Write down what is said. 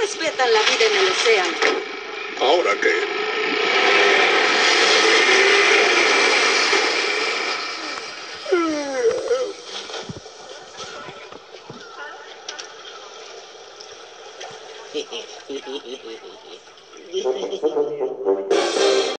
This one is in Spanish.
respetan la vida en el océano. ¿Ahora qué?